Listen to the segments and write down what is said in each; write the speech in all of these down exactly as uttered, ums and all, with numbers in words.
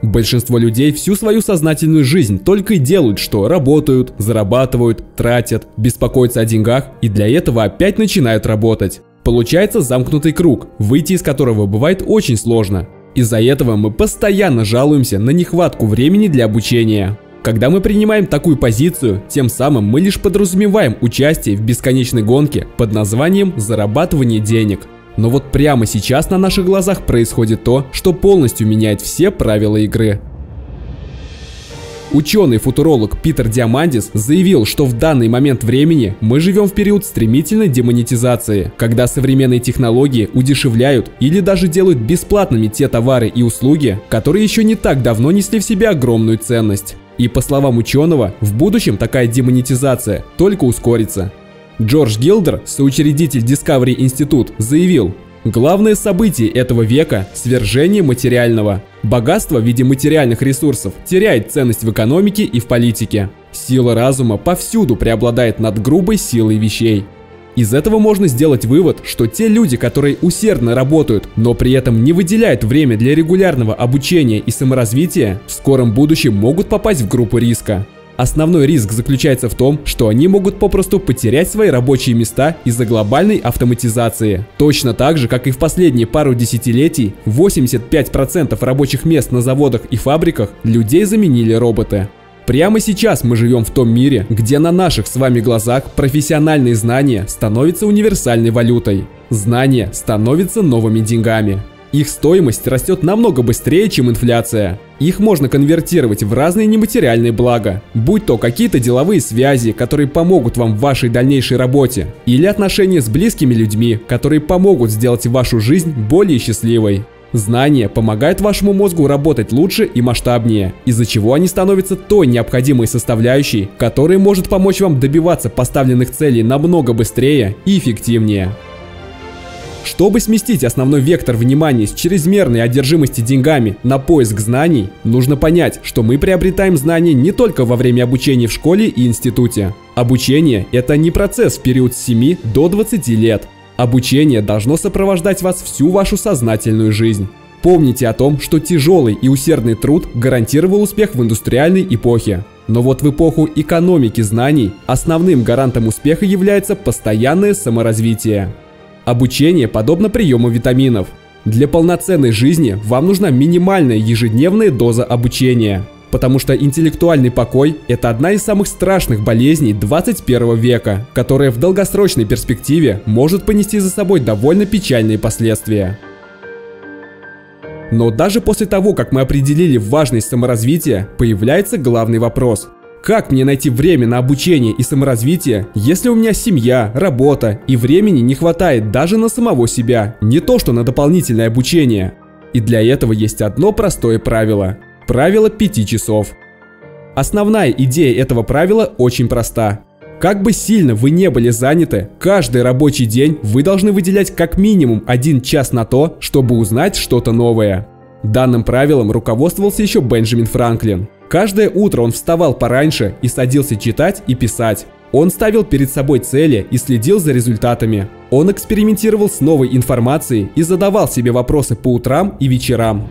Большинство людей всю свою сознательную жизнь только и делают, что работают, зарабатывают, тратят, беспокоятся о деньгах и для этого опять начинают работать. Получается замкнутый круг, выйти из которого бывает очень сложно. Из-за этого мы постоянно жалуемся на нехватку времени для обучения. Когда мы принимаем такую позицию, тем самым мы лишь подразумеваем участие в бесконечной гонке под названием «зарабатывание денег». Но вот прямо сейчас на наших глазах происходит то, что полностью меняет все правила игры. Ученый-футуролог Питер Диамандис заявил, что в данный момент времени мы живем в период стремительной демонетизации, когда современные технологии удешевляют или даже делают бесплатными те товары и услуги, которые еще не так давно несли в себе огромную ценность. И по словам ученого, в будущем такая демонетизация только ускорится. Джордж Гилдер, соучредитель Discovery Institute, заявил: главное событие этого века – свержение материального. Богатство в виде материальных ресурсов теряет ценность в экономике и в политике. Сила разума повсюду преобладает над грубой силой вещей. Из этого можно сделать вывод, что те люди, которые усердно работают, но при этом не выделяют время для регулярного обучения и саморазвития, в скором будущем могут попасть в группу риска. Основной риск заключается в том, что они могут попросту потерять свои рабочие места из-за глобальной автоматизации. Точно так же, как и в последние пару десятилетий, восемьдесят пять процентов рабочих мест на заводах и фабриках людей заменили роботы. Прямо сейчас мы живем в том мире, где на наших с вами глазах профессиональные знания становятся универсальной валютой. Знания становятся новыми деньгами. Их стоимость растет намного быстрее, чем инфляция. Их можно конвертировать в разные нематериальные блага, будь то какие-то деловые связи, которые помогут вам в вашей дальнейшей работе, или отношения с близкими людьми, которые помогут сделать вашу жизнь более счастливой. Знания помогают вашему мозгу работать лучше и масштабнее, из-за чего они становятся той необходимой составляющей, которая может помочь вам добиваться поставленных целей намного быстрее и эффективнее. Чтобы сместить основной вектор внимания с чрезмерной одержимости деньгами на поиск знаний, нужно понять, что мы приобретаем знания не только во время обучения в школе и институте. Обучение – это не процесс в период с семи до двадцати лет. Обучение должно сопровождать вас всю вашу сознательную жизнь. Помните о том, что тяжелый и усердный труд гарантировал успех в индустриальной эпохе. Но вот в эпоху экономики знаний основным гарантом успеха является постоянное саморазвитие. Обучение подобно приему витаминов. Для полноценной жизни вам нужна минимальная ежедневная доза обучения, потому что интеллектуальный покой – это одна из самых страшных болезней двадцать первого века, которая в долгосрочной перспективе может понести за собой довольно печальные последствия. Но даже после того, как мы определили важность саморазвития, появляется главный вопрос. Как мне найти время на обучение и саморазвитие, если у меня семья, работа и времени не хватает даже на самого себя, не то что на дополнительное обучение? И для этого есть одно простое правило – правило пяти часов. Основная идея этого правила очень проста. Как бы сильно вы не были заняты, каждый рабочий день вы должны выделять как минимум один час на то, чтобы узнать что-то новое. Данным правилом руководствовался еще Бенджамин Франклин. Каждое утро он вставал пораньше и садился читать и писать. Он ставил перед собой цели и следил за результатами. Он экспериментировал с новой информацией и задавал себе вопросы по утрам и вечерам.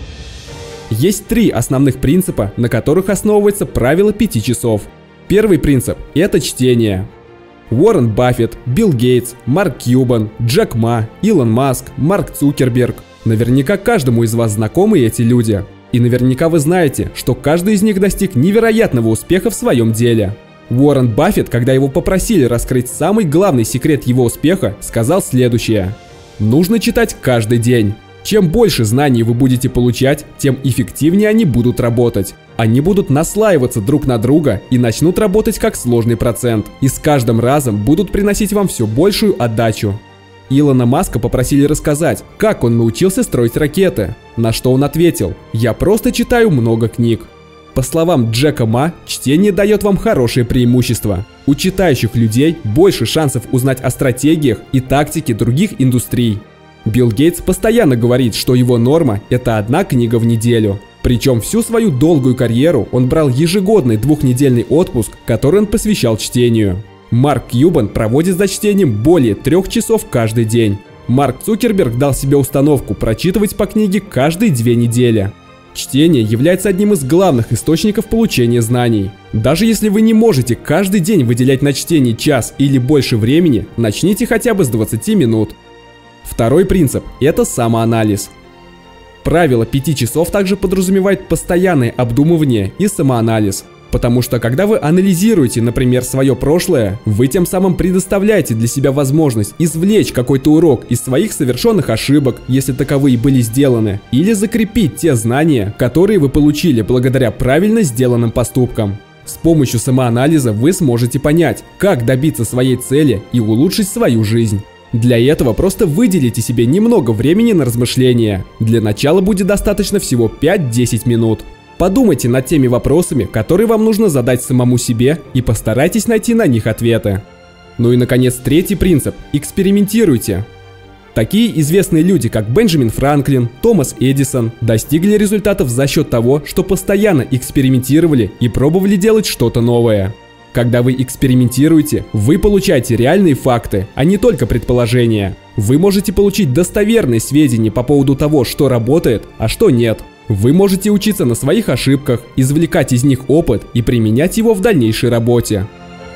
Есть три основных принципа, на которых основывается правило пяти часов. Первый принцип – это чтение. Уоррен Баффет, Билл Гейтс, Марк Кьюбан, Джек Ма, Илон Маск, Марк Цукерберг. Наверняка каждому из вас знакомы эти люди. И наверняка вы знаете, что каждый из них достиг невероятного успеха в своем деле. Уоррен Баффет, когда его попросили раскрыть самый главный секрет его успеха, сказал следующее: нужно читать каждый день. Чем больше знаний вы будете получать, тем эффективнее они будут работать. Они будут наслаиваться друг на друга и начнут работать как сложный процент. И с каждым разом будут приносить вам все большую отдачу. Илона Маска попросили рассказать, как он научился строить ракеты, на что он ответил: «Я просто читаю много книг». По словам Джека Ма, чтение дает вам хорошее преимущество. У читающих людей больше шансов узнать о стратегиях и тактике других индустрий. Билл Гейтс постоянно говорит, что его норма – это одна книга в неделю. Причем всю свою долгую карьеру он брал ежегодный двухнедельный отпуск, который он посвящал чтению. Марк Кьюбан проводит за чтением более трех часов каждый день. Марк Цукерберг дал себе установку прочитывать по книге каждые две недели. Чтение является одним из главных источников получения знаний. Даже если вы не можете каждый день выделять на чтение час или больше времени, начните хотя бы с двадцати минут. Второй принцип – это самоанализ. Правило пяти часов также подразумевает постоянное обдумывание и самоанализ. Потому что когда вы анализируете, например, свое прошлое, вы тем самым предоставляете для себя возможность извлечь какой-то урок из своих совершенных ошибок, если таковые были сделаны, или закрепить те знания, которые вы получили благодаря правильно сделанным поступкам. С помощью самоанализа вы сможете понять, как добиться своей цели и улучшить свою жизнь. Для этого просто выделите себе немного времени на размышления. Для начала будет достаточно всего пять-десять минут. Подумайте над теми вопросами, которые вам нужно задать самому себе, и постарайтесь найти на них ответы. Ну и, наконец, третий принцип – экспериментируйте. Такие известные люди, как Бенджамин Франклин, Томас Эдисон, достигли результатов за счет того, что постоянно экспериментировали и пробовали делать что-то новое. Когда вы экспериментируете, вы получаете реальные факты, а не только предположения. Вы можете получить достоверные сведения по поводу того, что работает, а что нет. Вы можете учиться на своих ошибках, извлекать из них опыт и применять его в дальнейшей работе.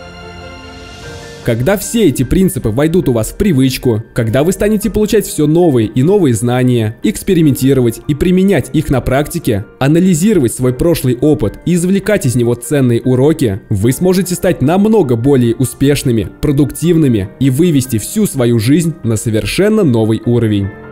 Когда все эти принципы войдут у вас в привычку, когда вы станете получать все новые и новые знания, экспериментировать и применять их на практике, анализировать свой прошлый опыт и извлекать из него ценные уроки, вы сможете стать намного более успешными, продуктивными и вывести всю свою жизнь на совершенно новый уровень.